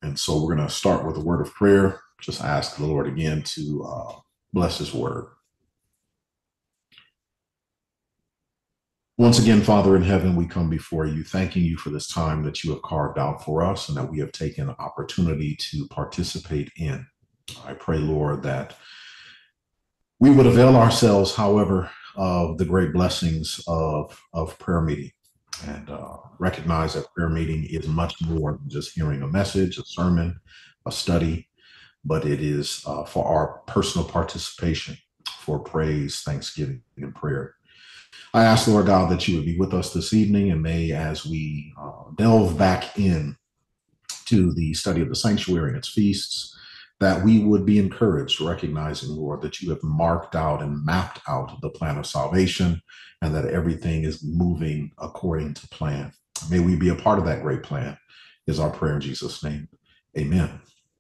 And so we're going to start with a word of prayer. Just ask the Lord again to bless his word. Once again, Father in heaven, we come before you, thanking you for this time that you have carved out for us and that we have taken an opportunity to participate in. I pray, Lord, that we would avail ourselves, however, of the great blessings of prayer meeting and recognize that prayer meeting is much more than just hearing a message, a sermon, a study, but it is for our personal participation, for praise, thanksgiving, and prayer. I ask, Lord God, that you would be with us this evening, and may, as we delve back in to the study of the sanctuary and its feasts, that we would be encouraged, recognizing, Lord, that you have marked out and mapped out the plan of salvation and that everything is moving according to plan. May we be a part of that great plan, is our prayer in Jesus' name. Amen.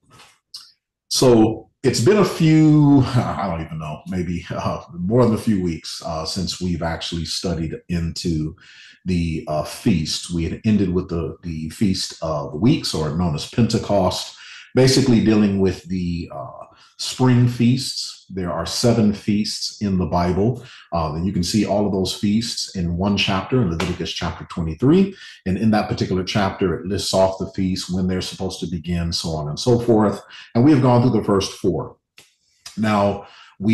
So it's been a few, I don't even know, maybe more than a few weeks since we've actually studied into the feast. We had ended with the Feast of Weeks, or known as Pentecost, basically dealing with the spring feasts. There are 7 feasts in the Bible. And you can see all of those feasts in one chapter, in Leviticus chapter 23. And in that particular chapter, it lists off the feasts, when they're supposed to begin, so on and so forth. And we have gone through the first 4. Now,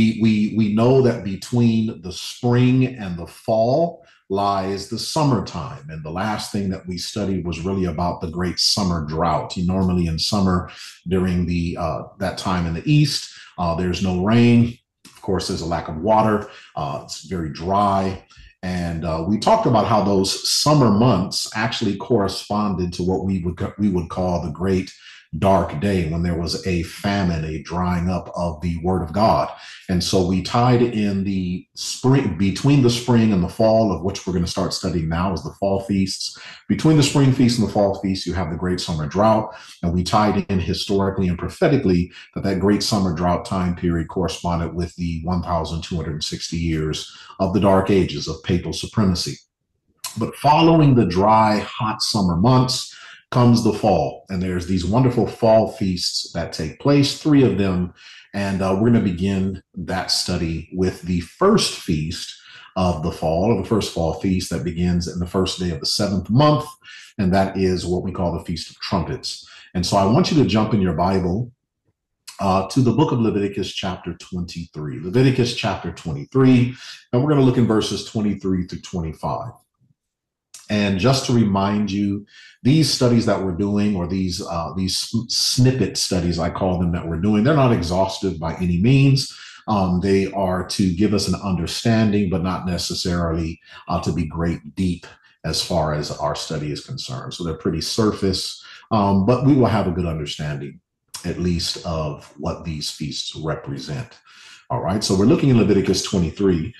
we know that between the spring and the fall lies the summertime. And the last thing that we studied was really about the great summer drought. Normally in summer, during that time in the east, there's no rain. Of course, there's a lack of water. It's very dry. And we talked about how those summer months actually corresponded to what we would call the great dark day, when there was a famine, a drying up of the word of God. And so we tied in the spring, between the spring and the fall, of which we're going to start studying now, is the fall feasts. Between the spring feast and the fall feast, you have the great summer drought. And we tied in historically and prophetically that great summer drought time period corresponded with the 1,260 years of the dark ages of papal supremacy. But following the dry, hot summer months comes the fall, and there's these wonderful fall feasts that take place, 3 of them, and we're going to begin that study with the first feast of the fall, or the first fall feast that begins in the first day of the 7th month, and that is what we call the Feast of Trumpets. And so I want you to jump in your Bible to the book of Leviticus chapter 23. Leviticus chapter 23, and we're going to look in verses 23 through 25. And just to remind you, these studies that we're doing, or these snippet studies, I call them, that we're doing, they're not exhaustive by any means. They are to give us an understanding, but not necessarily to be great deep as far as our study is concerned. So they're pretty surface, but we will have a good understanding, at least, of what these feasts represent. All right, so we're looking in Leviticus 23.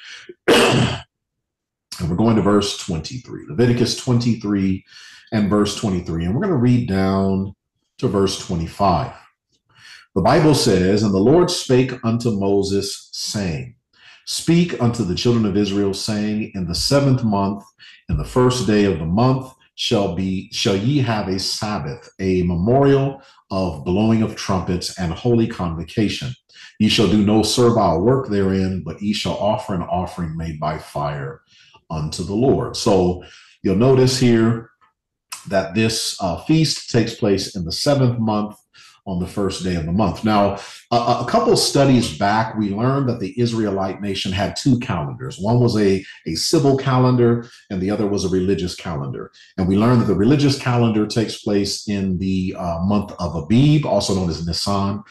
And we're going to verse 23, Leviticus 23 and verse 23. And we're going to read down to verse 25. The Bible says, "And the Lord spake unto Moses, saying, Speak unto the children of Israel, saying, In the 7th month, in the first day of the month, shall ye have a Sabbath, a memorial of blowing of trumpets and holy convocation. Ye shall do no servile work therein, but ye shall offer an offering made by fire unto the Lord." So you'll notice here that this feast takes place in the 7th month, on the first day of the month. Now, a couple of studies back, we learned that the Israelite nation had 2 calendars. One was a civil calendar, and the other was a religious calendar. And we learned that the religious calendar takes place in the month of Abib, also known as Nisan,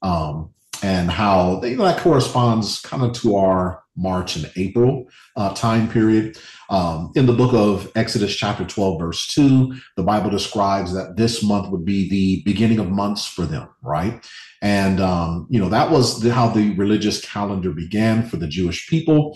and how that corresponds kind of to our March and April time period. In the book of Exodus chapter 12, verse 2, the Bible describes that this month would be the beginning of months for them, right? And, that was how the religious calendar began for the Jewish people.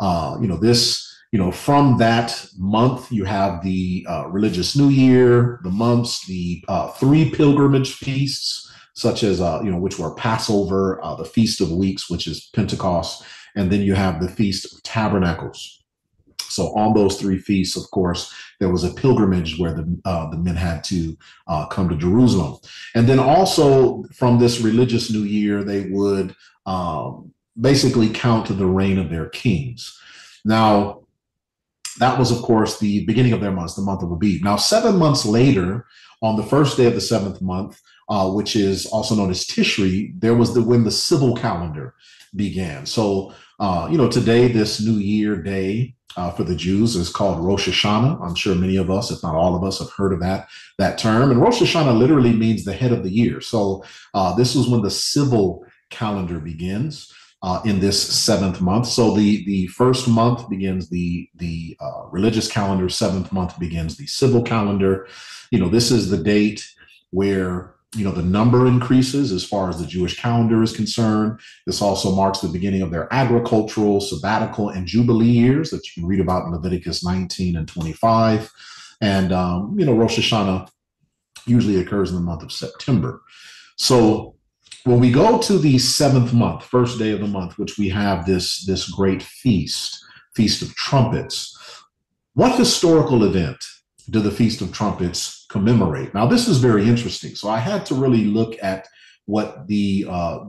From that month, you have the religious New Year, the months, the 3 pilgrimage feasts, such as, which were Passover, the Feast of Weeks, which is Pentecost, and then you have the Feast of Tabernacles. So on those three feasts, of course, there was a pilgrimage where the men had to come to Jerusalem. And then also from this religious new year, they would basically count the reign of their kings. Now, that was, of course, the beginning of their months, the month of Abib. Now, 7 months later, on the first day of the seventh month, which is also known as Tishri, there was when the civil calendar began. So, today, this New Year day for the Jews is called Rosh Hashanah. I'm sure many of us, if not all of us, have heard of that term. And Rosh Hashanah literally means the head of the year. So this is when the civil calendar begins. In this seventh month. So the first month begins the religious calendar, seventh month begins the civil calendar. This is the date where, the number increases as far as the Jewish calendar is concerned. This also marks the beginning of their agricultural, sabbatical, and jubilee years that you can read about in Leviticus 19 and 25. And, Rosh Hashanah usually occurs in the month of September. So when we go to the seventh month, first day of the month, which we have this great Feast of Trumpets, what historical event do the Feast of Trumpets commemorate? Now, this is very interesting. So I had to really look at what the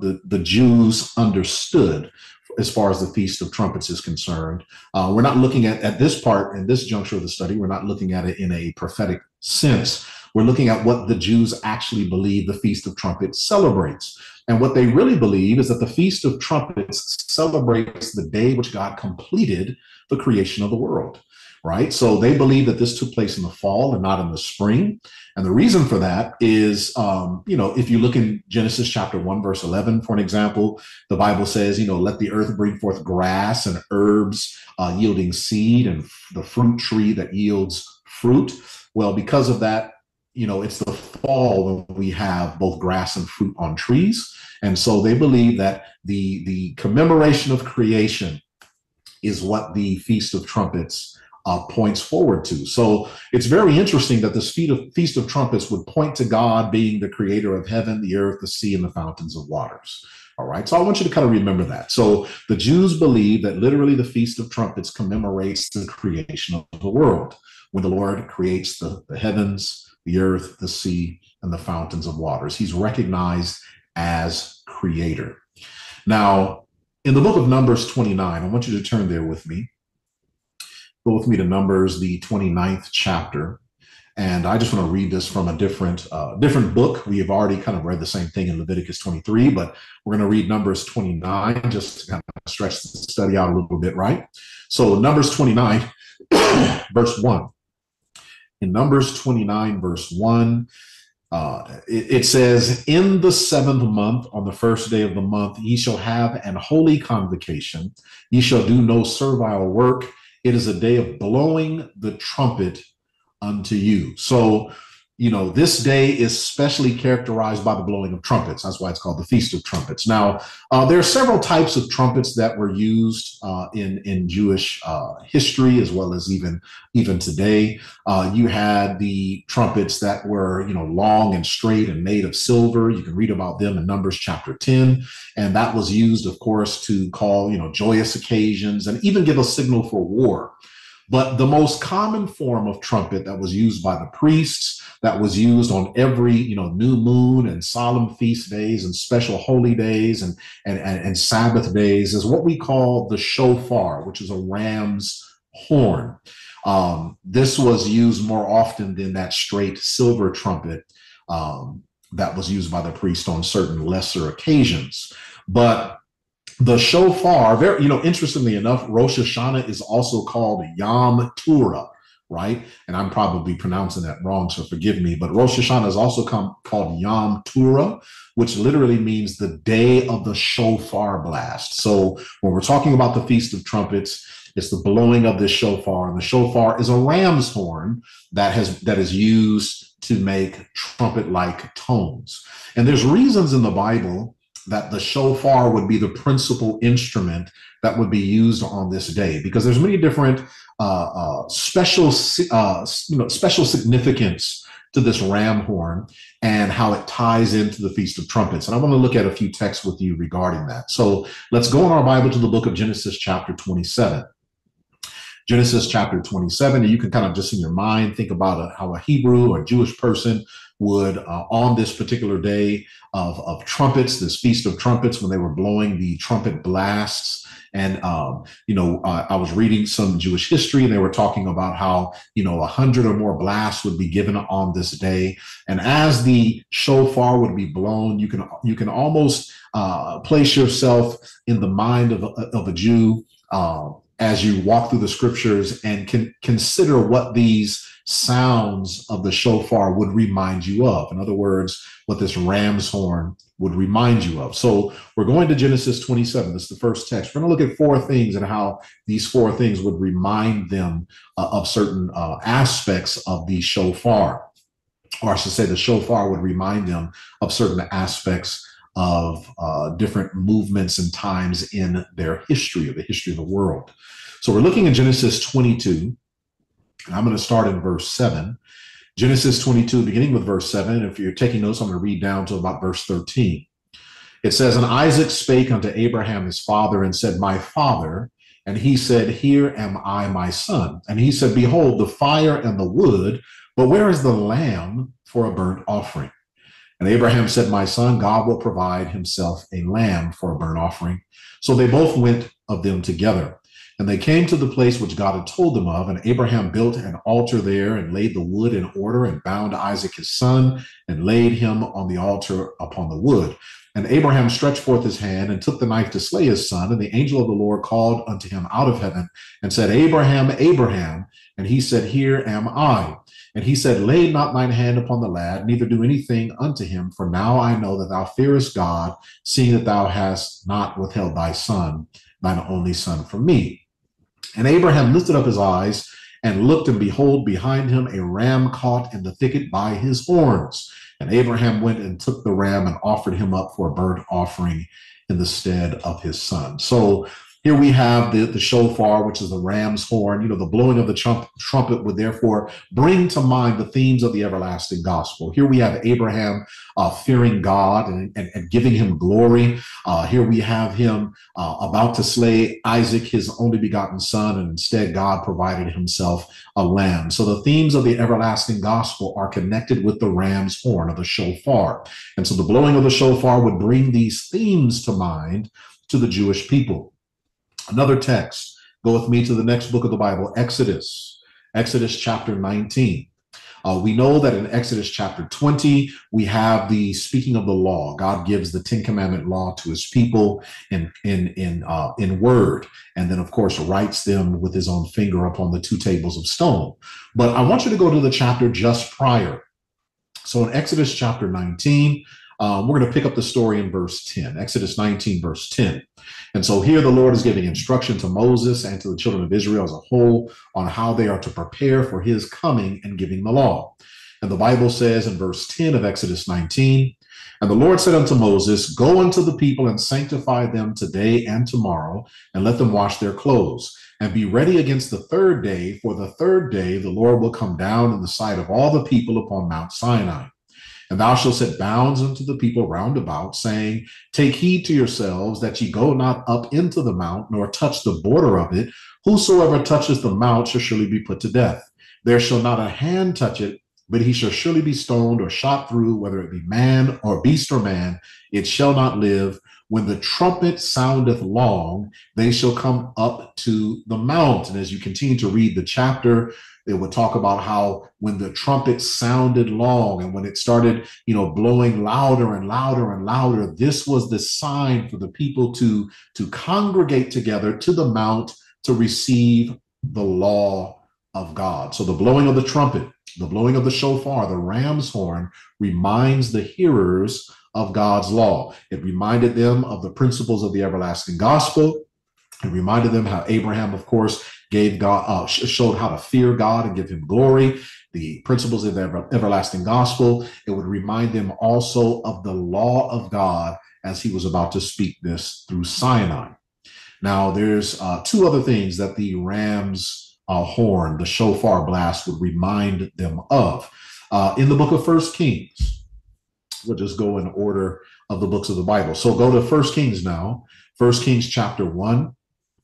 Jews understood as far as the Feast of Trumpets is concerned. We're not looking at this part, in this juncture of the study, we're not looking at it in a prophetic sense. We're looking at what the Jews actually believe the Feast of Trumpets celebrates. And what they really believe is that the Feast of Trumpets celebrates the day which God completed the creation of the world, right? So they believe that this took place in the fall and not in the spring. And the reason for that is, if you look in Genesis chapter 1, verse 11, for an example, the Bible says, let the earth bring forth grass and herbs yielding seed and the fruit tree that yields fruit. Well, because of that, it's the fall when we have both grass and fruit on trees. And so they believe that the commemoration of creation is what the Feast of Trumpets points forward to. So it's very interesting that this Feast of Trumpets would point to God being the creator of heaven, the earth, the sea, and the fountains of waters. All right. So I want you to kind of remember that. So the Jews believe that literally the Feast of Trumpets commemorates the creation of the world, when the Lord creates the heavens, the earth, the sea, and the fountains of waters. He's recognized as creator. Now, in the book of Numbers 29, I want you to turn there with me. Go with me to Numbers, the 29th chapter. And I just want to read this from a different book. We have already kind of read the same thing in Leviticus 23, but we're going to read Numbers 29 just to kind of stretch the study out a little bit, right? So Numbers 29, verse 1. In Numbers 29, verse 1, it says, in the seventh month, on the first day of the month, ye shall have an holy convocation. Ye shall do no servile work. It is a day of blowing the trumpet unto you. So, this day is specially characterized by the blowing of trumpets. That's why it's called the Feast of Trumpets. Now, there are several types of trumpets that were used in Jewish history, as well as even today. You had the trumpets that were, long and straight and made of silver. You can read about them in Numbers chapter 10. And that was used, of course, to call, joyous occasions and even give a signal for war. But the most common form of trumpet that was used by the priests, that was used on every, new moon and solemn feast days and special holy days and Sabbath days, is what we call the shofar, which is a ram's horn. This was used more often than that straight silver trumpet that was used by the priest on certain lesser occasions. But the shofar, very, interestingly enough, Rosh Hashanah is also called Yom Teruah, right? And I'm probably pronouncing that wrong, so forgive me. But Rosh Hashanah is also called Yom Teruah, which literally means the day of the shofar blast. So when we're talking about the Feast of Trumpets, it's the blowing of the shofar, and the shofar is a ram's horn that is used to make trumpet-like tones. And there's reasons in the Bible that the shofar would be the principal instrument that would be used on this day, because there's many different special significance to this ram horn and how it ties into the Feast of Trumpets. And I want to look at a few texts with you regarding that. So let's go in our Bible to the book of Genesis chapter 27. Genesis chapter 27, and you can kind of just in your mind think about how a Hebrew or Jewish person would, on this particular day of trumpets, this feast of trumpets, when they were blowing the trumpet blasts. And, I was reading some Jewish history, and they were talking about how, 100 or more blasts would be given on this day. And as the shofar would be blown, you can almost place yourself in the mind of a Jew as you walk through the scriptures and can consider what these sounds of the shofar would remind you of. In other words, what this ram's horn would remind you of. So we're going to Genesis 27. This is the first text. We're going to look at four things and how these four things would remind them of certain aspects of the shofar. Or I should say the shofar would remind them of certain aspects of different movements and times in their history, of the history of the world. So we're looking at Genesis 22, and I'm going to start in verse 7. Genesis 22, beginning with verse 7. If you're taking notes, I'm going to read down to about verse 13. It says, "And Isaac spake unto Abraham his father, and said, My father. And he said, Here am I, my son. And he said, Behold, the fire and the wood, but where is the lamb for a burnt offering? And Abraham said, My son, God will provide himself a lamb for a burnt offering. So they both went of them together. And they came to the place which God had told them of, and Abraham built an altar there and laid the wood in order and bound Isaac his son and laid him on the altar upon the wood. And Abraham stretched forth his hand and took the knife to slay his son. And the angel of the Lord called unto him out of heaven and said, Abraham, Abraham. And he said, Here am I. And he said, Lay not thine hand upon the lad, neither do anything unto him, for now I know that thou fearest God, seeing that thou hast not withheld thy son, thine only son, from me. And Abraham lifted up his eyes and looked, and behold, behind him a ram caught in the thicket by his horns. And Abraham went and took the ram and offered him up for a burnt offering in the stead of his son. So here we have the shofar, which is the ram's horn. The blowing of the trumpet would therefore bring to mind the themes of the everlasting gospel. Here we have Abraham fearing God and giving him glory. Here we have him about to slay Isaac, his only begotten son, and instead God provided himself a lamb. So the themes of the everlasting gospel are connected with the ram's horn, of the shofar. And so the blowing of the shofar would bring these themes to mind to the Jewish people. Another text, go with me to the next book of the Bible, Exodus chapter 19. We know that in Exodus chapter 20, we have the speaking of the law. God gives the 10 Commandment law to his people in word, and then, of course, writes them with his own finger upon the 2 tables of stone. But I want you to go to the chapter just prior. So in Exodus chapter 19, we're going to pick up the story in verse 10, Exodus 19, verse 10. And so here the Lord is giving instruction to Moses and to the children of Israel as a whole on how they are to prepare for his coming and giving the law. And the Bible says in verse 10 of Exodus 19, And the Lord said unto Moses, Go unto the people and sanctify them today and tomorrow, and let them wash their clothes, and be ready against the third day, for the third day the Lord will come down in the sight of all the people upon Mount Sinai. And thou shalt set bounds unto the people round about, saying, Take heed to yourselves that ye go not up into the mount, nor touch the border of it. Whosoever touches the mount shall surely be put to death. There shall not a hand touch it, but he shall surely be stoned or shot through, whether it be man or beast or man. It shall not live. When the trumpet soundeth long, they shall come up to the mount. And as you continue to read the chapter, it would talk about how when the trumpet sounded long and when it started, blowing louder and louder and louder, this was the sign for the people to congregate together to the mount to receive the law of God. So the blowing of the trumpet, the blowing of the shofar, the ram's horn, reminds the hearers of God's law. It reminded them of the principles of the everlasting gospel. It reminded them how Abraham, of course, gave God, showed how to fear God and give him glory, the principles of the everlasting gospel. It would remind them also of the law of God as he was about to speak this through Sinai. Now, there's 2 other things that the ram's horn, the shofar blast, would remind them of. In the book of 1 Kings, we'll just go in order of the books of the Bible. So go to 1 Kings now, 1 Kings chapter 1.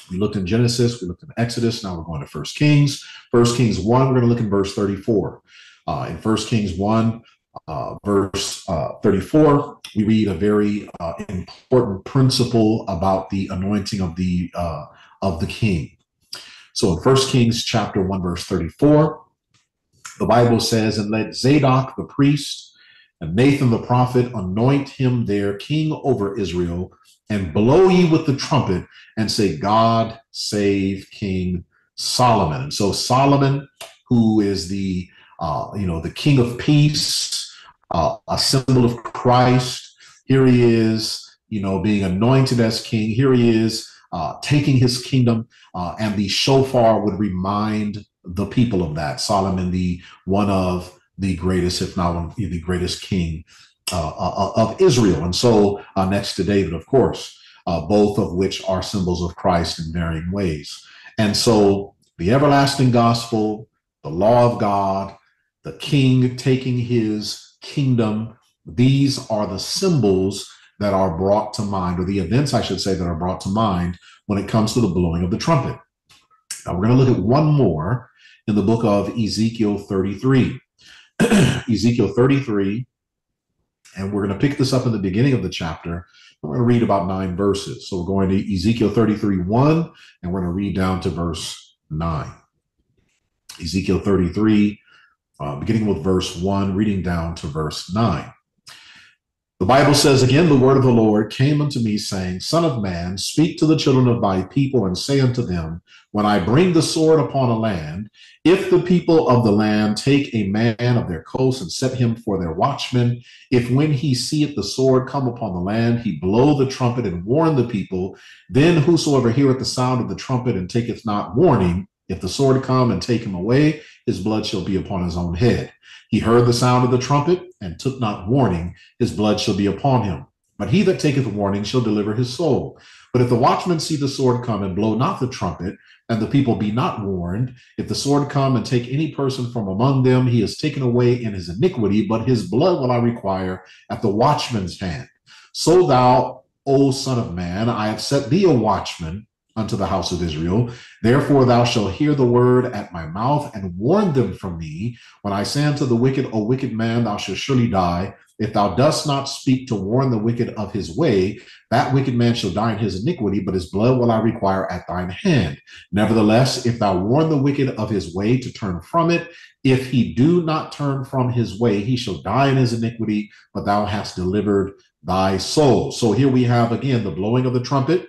We looked in Genesis, we looked in Exodus, now we're going to First Kings. First Kings 1, we're going to look in verse 34. In First Kings 1, verse 34, we read a very important principle about the anointing of the king. So in First Kings chapter 1, verse 34, the Bible says, "And let Zadok the priest and Nathan the prophet anoint him their king over Israel, and blow ye with the trumpet, and say, God save King Solomon." And so Solomon, who is the the King of Peace, a symbol of Christ, here he is, being anointed as king. Here he is taking his kingdom, and the shofar would remind the people of that. Solomon, the one of the greatest, if not one of the greatest king of Israel. And so next to David, of course, both of which are symbols of Christ in varying ways. And so the everlasting gospel, the law of God, the king taking his kingdom, these are the symbols that are brought to mind, or the events, I should say, that are brought to mind when it comes to the blowing of the trumpet. Now we're going to look at one more in the book of Ezekiel 33. Ezekiel 33, and we're going to pick this up in the beginning of the chapter. We're going to read about 9 verses. So we're going to Ezekiel 33:1, and we're going to read down to verse 9. Ezekiel 33, beginning with verse 1, reading down to verse 9. The Bible says, "Again, the word of the Lord came unto me, saying, Son of man, speak to the children of thy people, and say unto them, when I bring the sword upon a land, if the people of the land take a man of their coast and set him for their watchman, if when he seeth the sword come upon the land, he blow the trumpet and warn the people, then whosoever heareth the sound of the trumpet and taketh not warning, if the sword come and take him away, his blood shall be upon his own head. He heard the sound of the trumpet and took not warning, his blood shall be upon him. But he that taketh warning shall deliver his soul. But if the watchman see the sword come and blow not the trumpet, and the people be not warned, if the sword come and take any person from among them, he is taken away in his iniquity, but his blood will I require at the watchman's hand. So thou, O son of man, I have set thee a watchman unto the house of Israel. Therefore thou shalt hear the word at my mouth, and warn them from me. When I say unto the wicked, O wicked man, thou shalt surely die. If thou dost not speak to warn the wicked of his way, that wicked man shall die in his iniquity, but his blood will I require at thine hand. Nevertheless, if thou warn the wicked of his way to turn from it, if he do not turn from his way, he shall die in his iniquity, but thou hast delivered thy soul." So here we have again the blowing of the trumpet,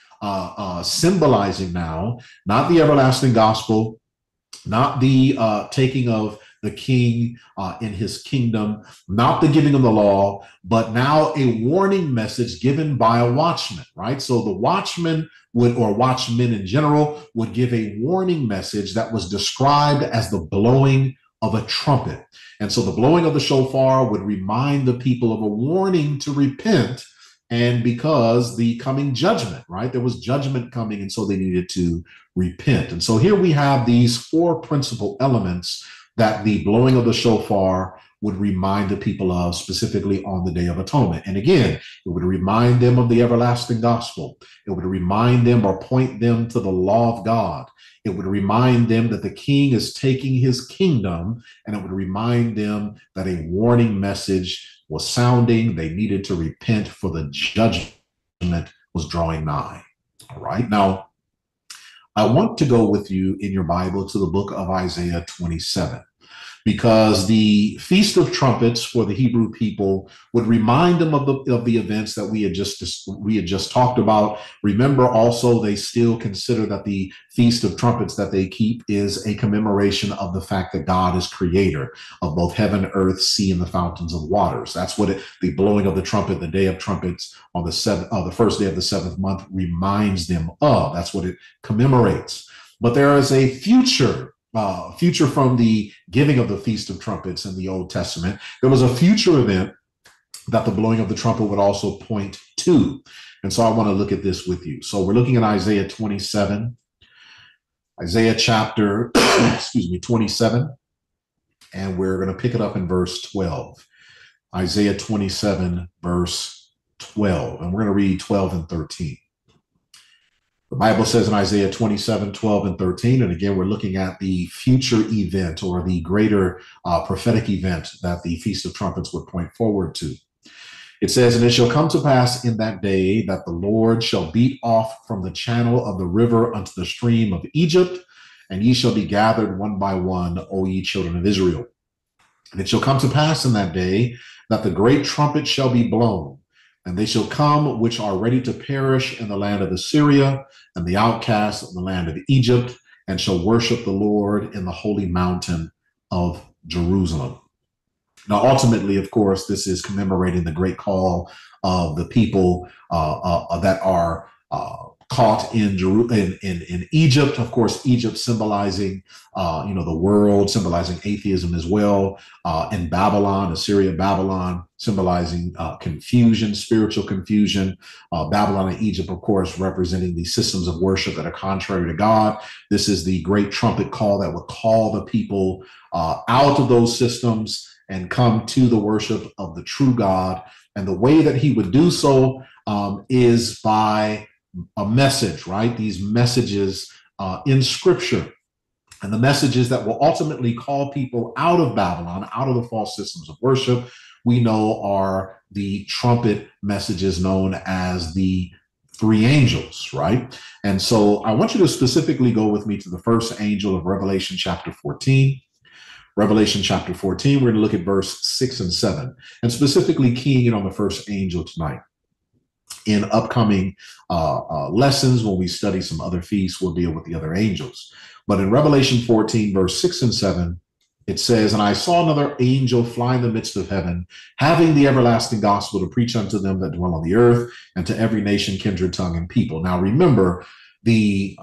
symbolizing now not the everlasting gospel, not the taking of the king in his kingdom, not the giving of the law, but now a warning message given by a watchman, right? So the watchman would, or watchmen in general, would give a warning message that was described as the blowing of a trumpet. And so the blowing of the shofar would remind the people of a warning to repent, and because the coming judgment, right? There was judgment coming, and so they needed to repent. And so here we have these 4 principal elements that the blowing of the shofar would remind the people of, specifically on the Day of Atonement. And again, it would remind them of the everlasting gospel. It would remind them or point them to the law of God. It would remind them that the king is taking his kingdom, and it would remind them that a warning message was sounding. They needed to repent, for the judgment was drawing nigh. All right. Now, I want to go with you in your Bible to the book of Isaiah 27, because the Feast of Trumpets for the Hebrew people would remind them of the events that we had just talked about. Remember, also, they still consider that the Feast of Trumpets that they keep is a commemoration of the fact that God is creator of both heaven, earth, sea, and the fountains of waters. That's what the blowing of the trumpet, the Day of Trumpets on the first day of the 7th month, reminds them of. That's what it commemorates. But there is a future from the giving of the Feast of Trumpets in the Old Testament. There was a future event that the blowing of the trumpet would also point to. And so I want to look at this with you. So we're looking at Isaiah 27, Isaiah chapter, 27, and we're going to pick it up in verse 12. Isaiah 27, verse 12, and we're going to read 12 and 13. The Bible says in Isaiah 27:12 and 13, and again, we're looking at the future event or the greater prophetic event that the Feast of Trumpets would point forward to. It says, and it shall come to pass in that day that the Lord shall beat off from the channel of the river unto the stream of Egypt, and ye shall be gathered one by one, O ye children of Israel. And it shall come to pass in that day that the great trumpet shall be blown, and they shall come which are ready to perish in the land of Assyria, and the outcasts in the land of Egypt, and shall worship the Lord in the holy mountain of Jerusalem. Now, ultimately, of course, this is commemorating the great call of the people that are caught in Egypt. Of course, Egypt symbolizing, the world, symbolizing atheism as well. In Babylon, Assyria, Babylon, symbolizing confusion, spiritual confusion. Babylon and Egypt, of course, representing the systems of worship that are contrary to God. This is the great trumpet call that would call the people out of those systems and come to the worship of the true God. And the way that he would do so is by a message, right? These messages in scripture, and the messages that will ultimately call people out of Babylon, out of the false systems of worship, we know are the trumpet messages known as the three angels, right? And so I want you to specifically go with me to the first angel of Revelation chapter 14. Revelation chapter 14, we're going to look at verse 6 and 7, and specifically keying in on the first angel tonight. In upcoming lessons, when we study some other feasts, we'll deal with the other angels. But in Revelation 14, verse 6 and 7, it says, and I saw another angel fly in the midst of heaven, having the everlasting gospel to preach unto them that dwell on the earth, and to every nation, kindred, tongue, and people. Now remember, the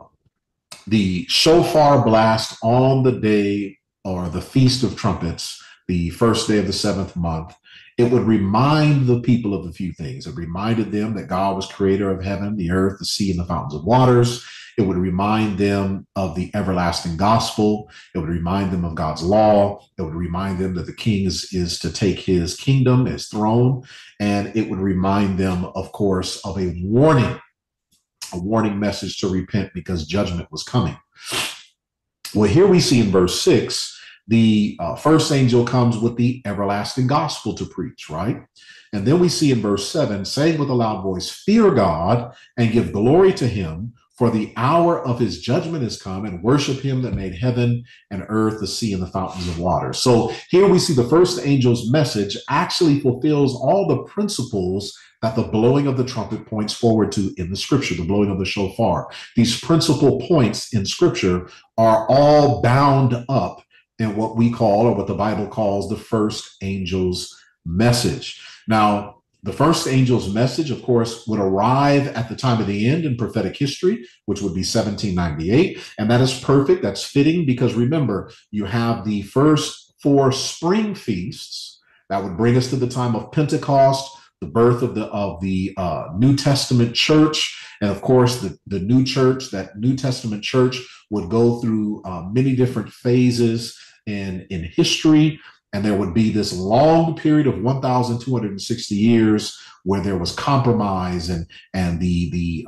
shofar blast on the day or the Feast of Trumpets, the first day of the seventh month, it would remind the people of a few things. It reminded them that God was creator of heaven, the earth, the sea, and the fountains of waters. It would remind them of the everlasting gospel. It would remind them of God's law. It would remind them that the king is to take his kingdom, his throne. And it would remind them, of course, of a warning message to repent because judgment was coming. Well, here we see in verse 6, the first angel comes with the everlasting gospel to preach, right? And then we see in verse 7, saying with a loud voice, fear God and give glory to him, for the hour of his judgment is come, and worship him that made heaven and earth, the sea, and the fountains of water. So here we see the first angel's message actually fulfills all the principles that the blowing of the trumpet points forward to in the scripture, the blowing of the shofar. These principal points in scripture are all bound up in what we call, or what the Bible calls, the first angel's message. Now, the first angel's message, of course, would arrive at the time of the end in prophetic history, which would be 1798. And that is perfect. That's fitting because remember, you have the first four spring feasts that would bring us to the time of Pentecost, the birth of the New Testament church. And of course, the new church, that New Testament church would go through many different phases in history. And there would be this long period of 1,260 years where there was compromise and the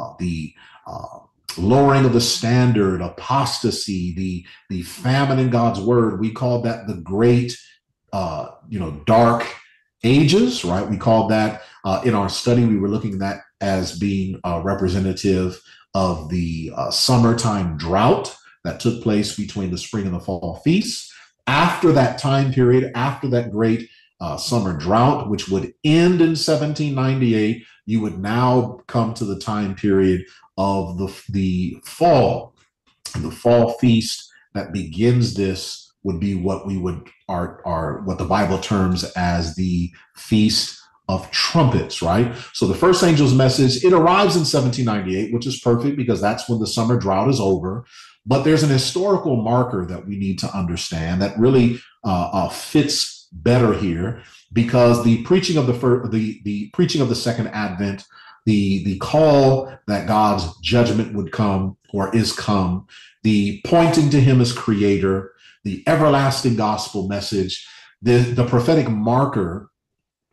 lowering of the standard, apostasy, the famine in God's word. We call that the great, dark ages, right? We called that in our study, we were looking at that as being representative of the summertime drought that took place between the spring and the fall feasts. After that time period, after that great summer drought, which would end in 1798, you would now come to the time period of the fall. And the fall feast that begins this would be what we would what the Bible terms as the Feast of Trumpets, right? So the first angel's message, it arrives in 1798, which is perfect because that's when the summer drought is over. But there's an historical marker that we need to understand that really fits better here, because the preaching of the preaching of the second advent, the call that God's judgment would come or is come, the pointing to him as creator, the everlasting gospel message, the prophetic marker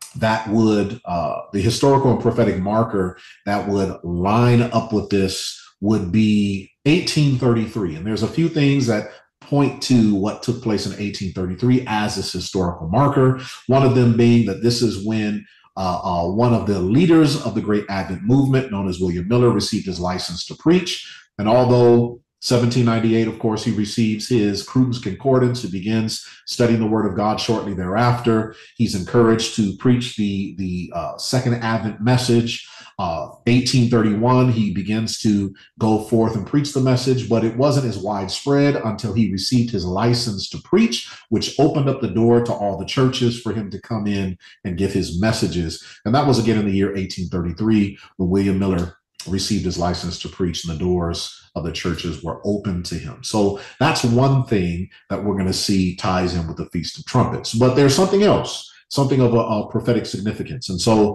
that would, the historical and prophetic marker that would line up with this would be 1833. And there's a few things that point to what took place in 1833 as this historical marker. One of them being that this is when one of the leaders of the Great Advent movement, known as William Miller, received his license to preach. And although 1798, of course, he receives his Cruden's Concordance. He begins studying the Word of God shortly thereafter. He's encouraged to preach the Second Advent message. 1831, he begins to go forth and preach the message, but it wasn't as widespread until he received his license to preach, which opened up the door to all the churches for him to come in and give his messages. And that was again in the year 1833 when William Miller received his license to preach, and the doors of the churches were open to him. So that's one thing that we're going to see ties in with the Feast of Trumpets. But there's something else, something of a prophetic significance. And so,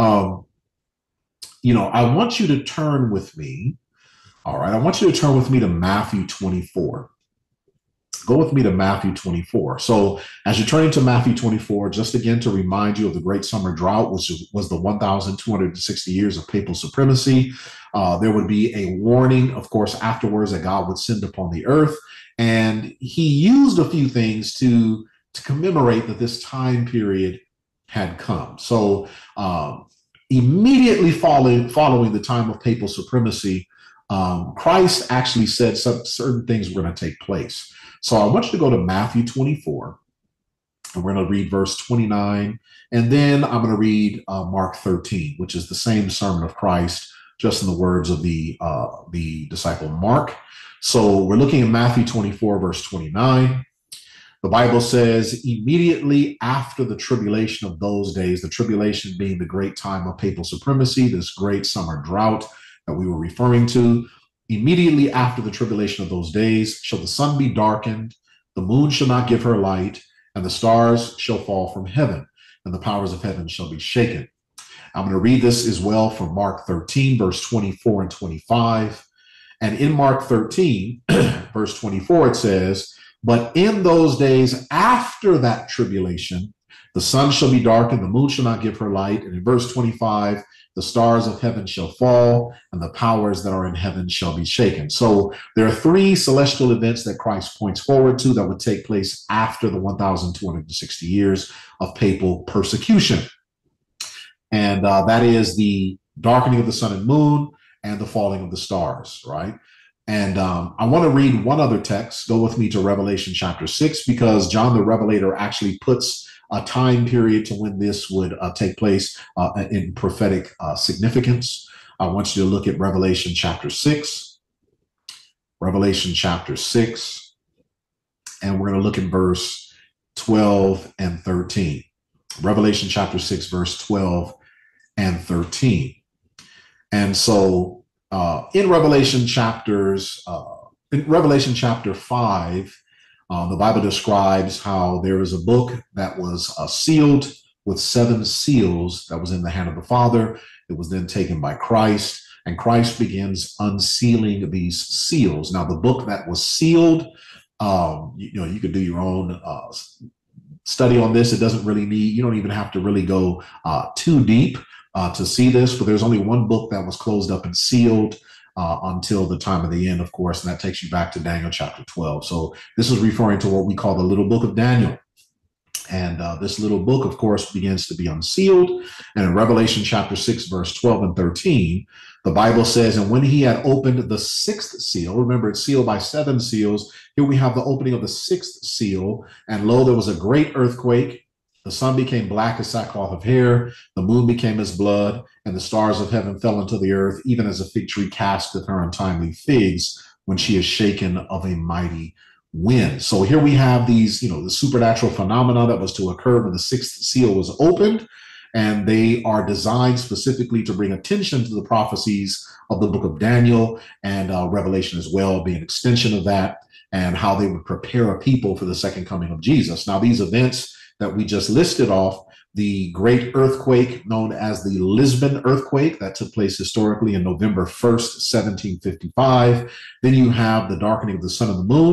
I want you to turn with me. All right. I want you to turn with me to Matthew 24. Go with me to Matthew 24. So as you're turning to Matthew 24, just again to remind you of the Great Summer Drought, which was the 1,260 years of papal supremacy. There would be a warning, of course, afterwards that God would send upon the earth. And he used a few things to commemorate that this time period had come. So immediately following the time of papal supremacy, Christ actually said certain things were going to take place. So I want you to go to Matthew 24, and we're going to read verse 29, and then I'm going to read Mark 13, which is the same sermon of Christ, just in the words of the disciple Mark. So we're looking at Matthew 24, verse 29. The Bible says, immediately after the tribulation of those days, the tribulation being the great time of papal supremacy, this great summer drought that we were referring to, immediately after the tribulation of those days, shall the sun be darkened, the moon shall not give her light, and the stars shall fall from heaven, and the powers of heaven shall be shaken. I'm going to read this as well from Mark 13, verse 24 and 25. And in Mark 13, verse 24, it says, but in those days after that tribulation, the sun shall be darkened, the moon shall not give her light. And in verse 25, the stars of heaven shall fall, and the powers that are in heaven shall be shaken. So there are three celestial events that Christ points forward to that would take place after the 1,260 years of papal persecution. And that is the darkening of the sun and moon and the falling of the stars, right? And I want to read one other text. Go with me to Revelation chapter 6, because John the Revelator actually puts a time period to when this would take place in prophetic significance. I want you to look at Revelation chapter 6. Revelation chapter 6. And we're going to look at verse 12 and 13. Revelation chapter 6, verse 12 and 13. And so in Revelation chapter 5, the Bible describes how there is a book that was sealed with 7 seals that was in the hand of the Father. It was then taken by Christ, and Christ begins unsealing these seals. Now, the book that was sealed, you could do your own study on this. It doesn't really need, you don't even have to really go too deep to see this, but there's only one book that was closed up and sealed until the time of the end, of course, and that takes you back to Daniel chapter 12. So this is referring to what we call the little book of Daniel. And this little book, of course, begins to be unsealed. And in Revelation chapter 6, verse 12 and 13, the Bible says, and when he had opened the 6th seal, remember it's sealed by 7 seals, here we have the opening of the 6th seal, and lo, there was a great earthquake. The sun became black as sackcloth of hair, the moon became as blood, and the stars of heaven fell into the earth, even as a fig tree casteth her untimely figs when she is shaken of a mighty wind. So here we have these, the supernatural phenomena that was to occur when the 6th seal was opened, and they are designed specifically to bring attention to the prophecies of the book of Daniel and Revelation as well, being an extension of that, and how they would prepare a people for the second coming of Jesus. Now, these events that we just listed off, the great earthquake known as the Lisbon earthquake that took place historically in November 1st, 1755. Then you have the darkening of the sun and the moon,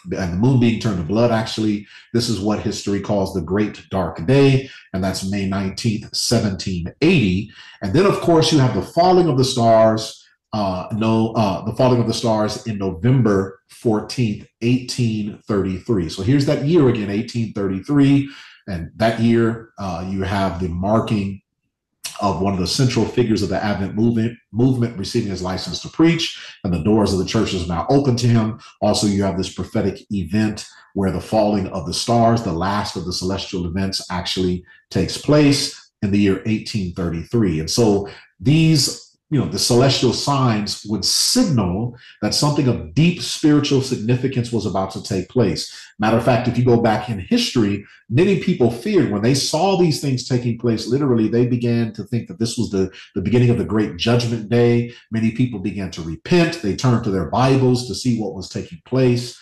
and the moon being turned to blood, actually. This is what history calls the Great Dark Day, and that's May 19th, 1780. And then, of course, you have the falling of the stars. The falling of the stars in November 14th, 1833. So here's that year again, 1833. And that year, you have the marking of one of the central figures of the Advent movement receiving his license to preach, and the doors of the churches are now open to him. Also, you have this prophetic event where the falling of the stars, the last of the celestial events, actually takes place in the year 1833. And so these, the celestial signs would signal that something of deep spiritual significance was about to take place. Matter of fact, if you go back in history, many people feared when they saw these things taking place. Literally, they began to think that this was the beginning of the great judgment day. Many people began to repent. They turned to their Bibles to see what was taking place.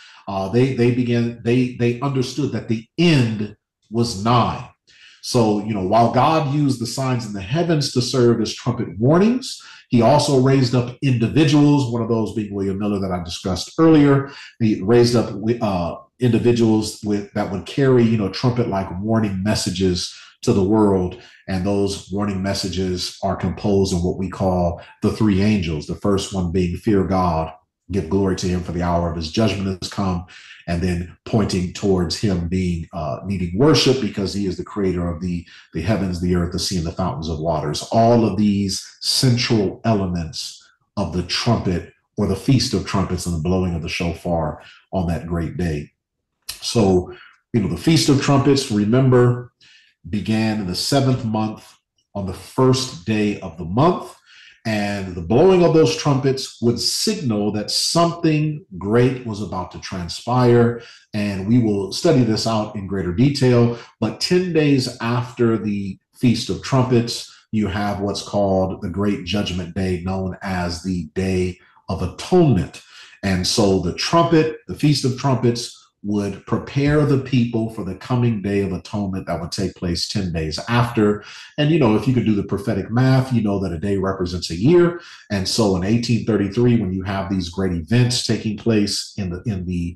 They understood that the end was nigh. So, while God used the signs in the heavens to serve as trumpet warnings, he also raised up individuals, one of those being William Miller that I discussed earlier. He raised up individuals that would carry, trumpet-like warning messages to the world. And those warning messages are composed of what we call the three angels. The first one being fear God, give glory to him, for the hour of his judgment has come. And then pointing towards him being needing worship because he is the creator of the heavens, the earth, the sea, and the fountains of waters. All of these central elements of the trumpet, or the Feast of Trumpets, and the blowing of the shofar on that great day. So, the Feast of Trumpets, remember, began in the 7th month on the first day of the month. And the blowing of those trumpets would signal that something great was about to transpire. And we will study this out in greater detail. But 10 days after the Feast of Trumpets, you have what's called the Great Judgment Day, known as the Day of Atonement. And so the Feast of Trumpets, would prepare the people for the coming Day of Atonement that would take place 10 days after. And, if you could do the prophetic math, you know that a day represents a year. And so in 1833, when you have these great events taking place with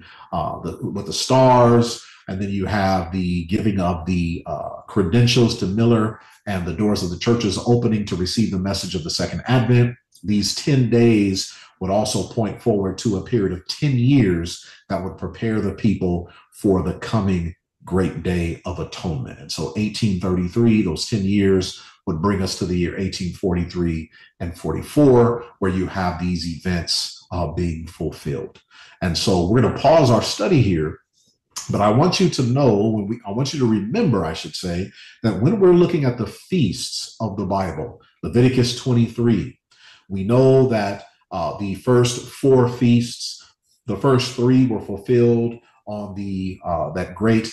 the stars, and then you have the giving of the credentials to Miller and the doors of the churches opening to receive the message of the Second Advent, these 10 days would also point forward to a period of 10 years that would prepare the people for the coming great Day of Atonement. And so 1833, those 10 years would bring us to the year 1843 and 44, where you have these events being fulfilled. And so we're going to pause our study here, but I want you to know, I want you to remember, I should say, that when we're looking at the feasts of the Bible, Leviticus 23, we know that the first 4 feasts, the first 3 were fulfilled on that great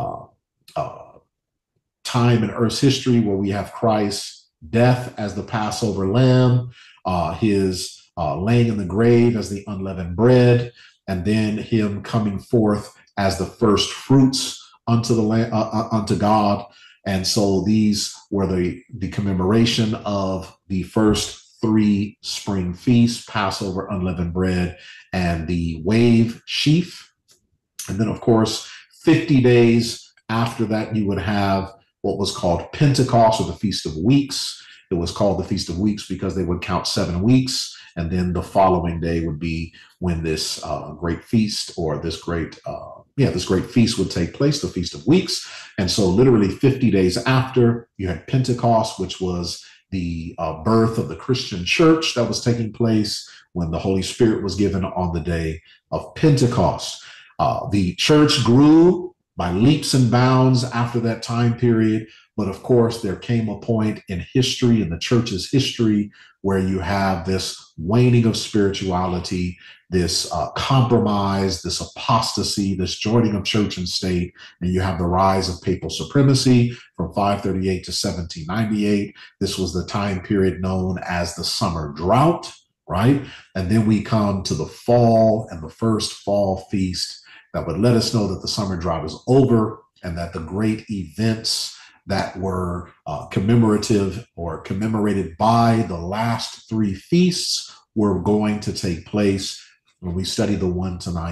time in Earth's history where we have Christ's death as the Passover lamb, his laying in the grave as the unleavened bread, and then him coming forth as the first fruits unto God. And so these were the commemoration of the first 3 spring feasts: Passover, unleavened bread, and the wave sheaf. And then, of course, 50 days after that, you would have what was called Pentecost, or the Feast of Weeks. It was called the Feast of Weeks because they would count 7 weeks. And then the following day would be when this great feast, or this great feast would take place, the Feast of Weeks. And so literally 50 days after, you had Pentecost, which was the birth of the Christian church that was taking place when the Holy Spirit was given on the day of Pentecost. The church grew by leaps and bounds after that time period. But of course, there came a point in history, in the church's history, where you have this waning of spirituality, this compromise, this apostasy, this joining of church and state, and you have the rise of papal supremacy from 538 to 1798. This was the time period known as the summer drought, right? And then we come to the fall and the first fall feast that would let us know that the summer drought is over and that the great events that were commemorative or commemorated by the last 3 feasts were going to take place. When we study the one tonight,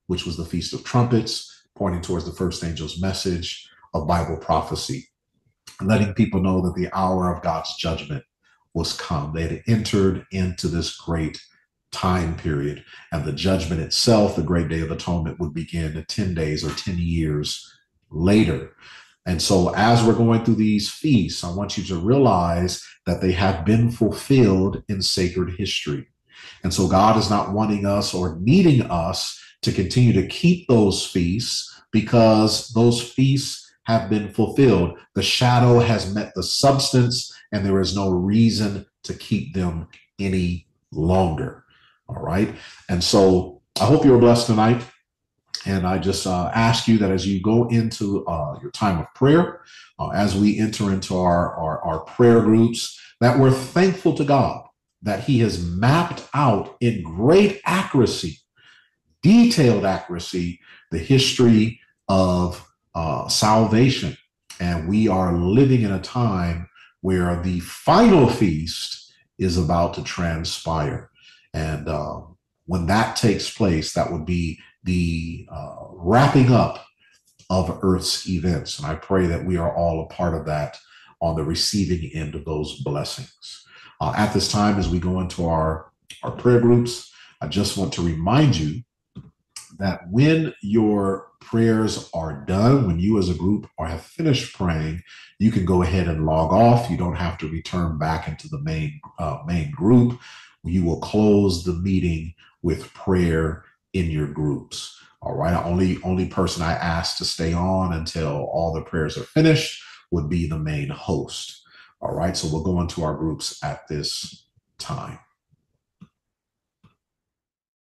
which was the Feast of Trumpets, pointing towards the first angel's message of Bible prophecy, letting people know that the hour of God's judgment was come. They had entered into this great time period, and the judgment itself, the great day of atonement, would begin 10 days or 10 years later. And so, as we're going through these feasts, I want you to realize that they have been fulfilled in sacred history. And so, God is not wanting us or needing us to continue to keep those feasts because those feasts have been fulfilled. The shadow has met the substance, and there is no reason to keep them any longer. All right. And so, I hope you're blessed tonight. And I just ask you that as you go into your time of prayer, as we enter into our prayer groups, that we're thankful to God that He has mapped out in great accuracy, detailed accuracy, the history of salvation. And we are living in a time where the final feast is about to transpire. And when that takes place, that would be the wrapping up of Earth's events. And I pray that we are all a part of that on the receiving end of those blessings. At this time, as we go into our prayer groups, I just want to remind you that when your prayers are done, when you as a group have finished praying, you can go ahead and log off. You don't have to return back into the main group. You will close the meeting with prayer in your groups. All right. Only person I ask to stay on until all the prayers are finished would be the main host. All right. So we'll go into our groups at this time.